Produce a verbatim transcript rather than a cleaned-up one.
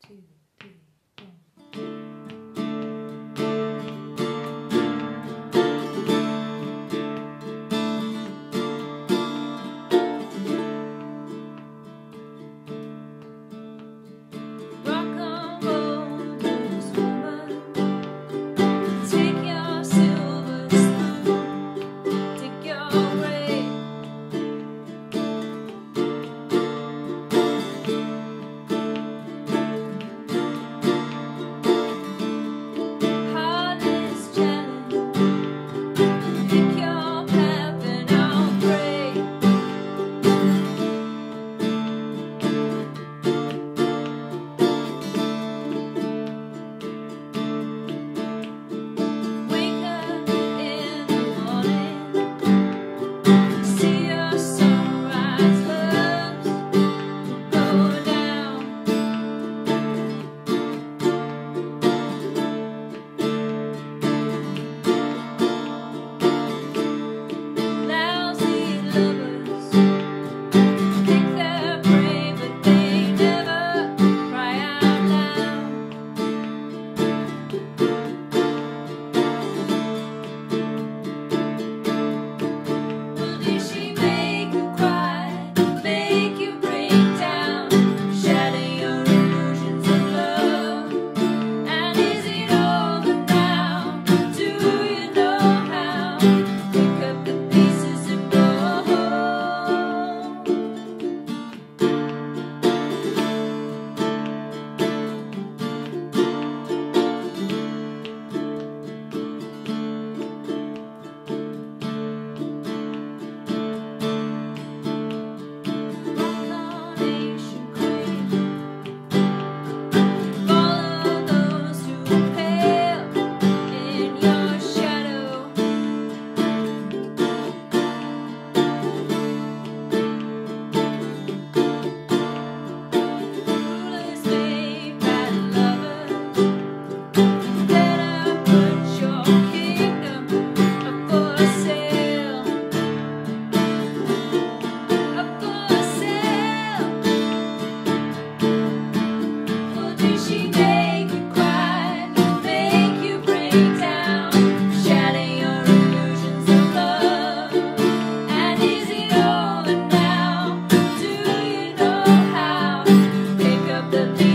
two, three, four. Rock on, roll, blues woman. Take your silver spoon, take your grave. Hardest challenge, pick your path and I'll pray. Wake up in the morning, see your sunrise, loves go down. Lousy lovers think they're brave, but they never cry out loud. Well, did she make you cry, make you break down, shatter your illusions of love? And is it over now? Do you know how? Pick up the pieces and go home. Rock on, ancient queen, follow those who pale in your shadow. Rulers made by lovers, better put your kingdom up for sale, up for sale. Well, did she make you cry, make you break down, shatter your illusions of love? And is it over now? Do you know how? Pick up the pieces.